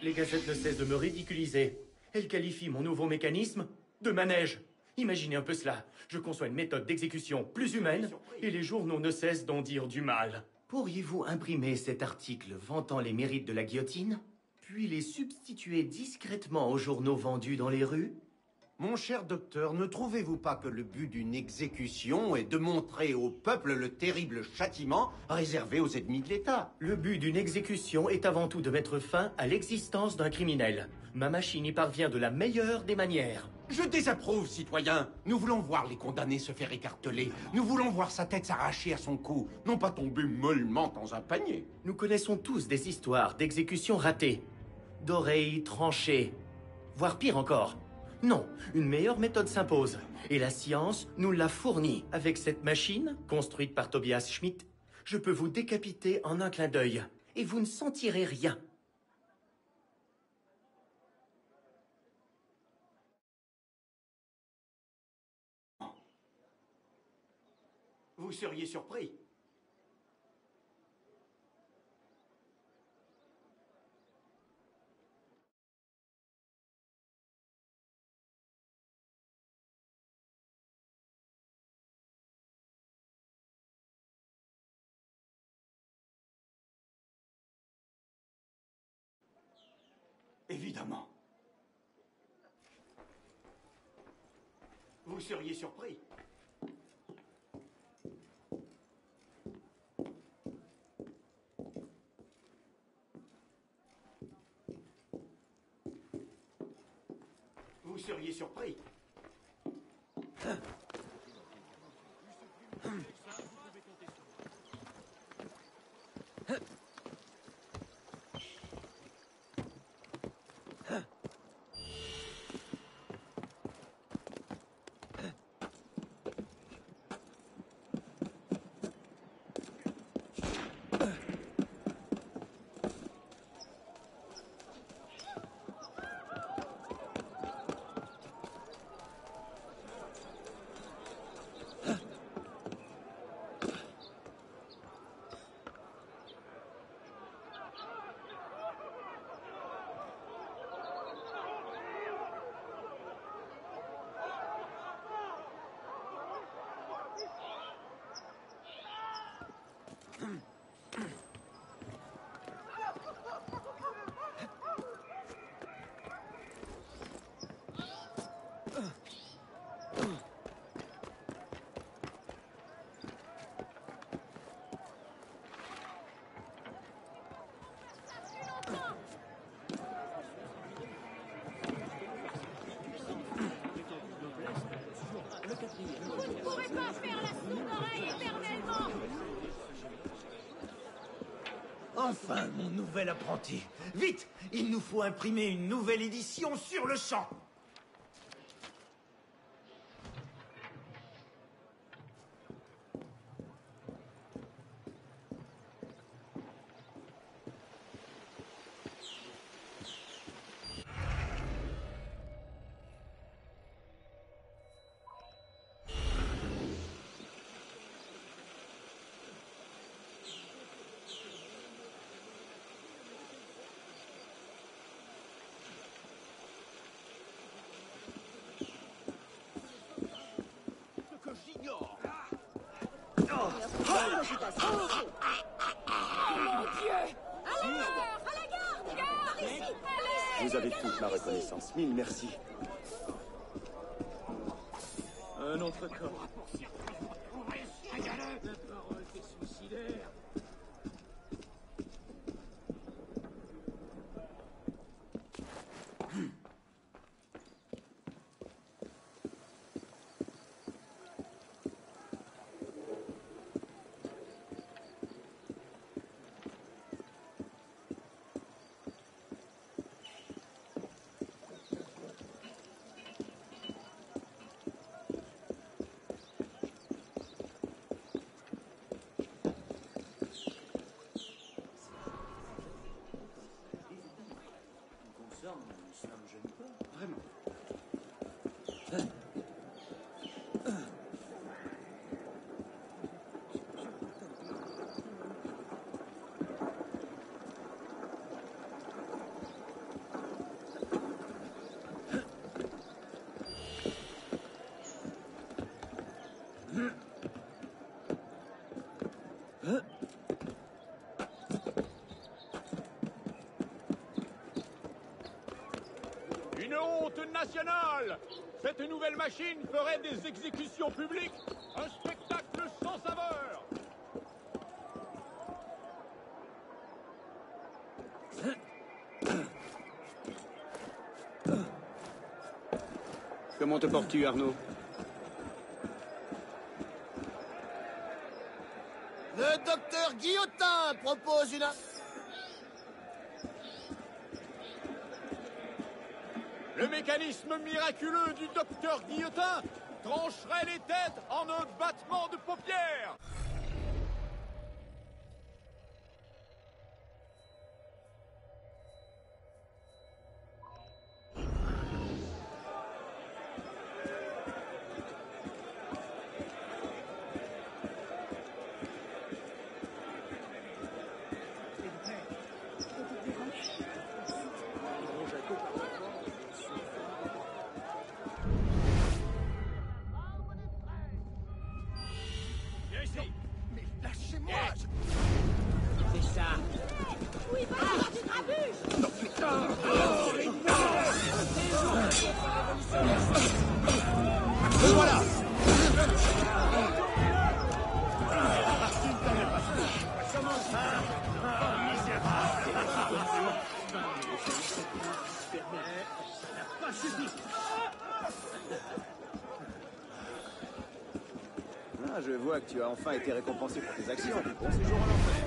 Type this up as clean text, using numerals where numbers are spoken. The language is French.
Les gazettes ne cessent de me ridiculiser. Elles qualifient mon nouveau mécanisme de manège. Imaginez un peu cela. Je conçois une méthode d'exécution plus humaine, et les journaux ne cessent d'en dire du mal. Pourriez-vous imprimer cet article vantant les mérites de la guillotine, puis les substituer discrètement aux journaux vendus dans les rues? Mon cher docteur, ne trouvez-vous pas que le but d'une exécution est de montrer au peuple le terrible châtiment réservé aux ennemis de l'État? Le but d'une exécution est avant tout de mettre fin à l'existence d'un criminel. Ma machine y parvient de la meilleure des manières. Je désapprouve, citoyen. Nous voulons voir les condamnés se faire écarteler. Nous voulons voir sa tête s'arracher à son cou, non pas tomber mollement dans un panier. Nous connaissons tous des histoires d'exécutions ratées, d'oreilles tranchées, voire pire encore. Non, une meilleure méthode s'impose. Et la science nous l'a fournie. Avec cette machine, construite par Tobias Schmidt, je peux vous décapiter en un clin d'œil. Et vous ne sentirez rien. Vous seriez surpris. Évidemment. Vous seriez surpris. Vous seriez surpris. Vous ne pourrez pas faire la sourde oreille éternellement. Enfin, mon nouvel apprenti. Vite, il nous faut imprimer une nouvelle édition sur le champ. Vous avez toute ma reconnaissance. Mille merci. Un autre corps. La parole est suicidaire. international. Cette nouvelle machine ferait des exécutions publiques un spectacle sans saveur. Comment te portes-tu, Arnaud? Le docteur Guillotin propose une... Le mécanisme miraculeux du docteur Guillotin trancherait les têtes en un battement de paupières. Ah, je vois que tu as enfin été récompensé pour tes actions. Bon séjour en enfer.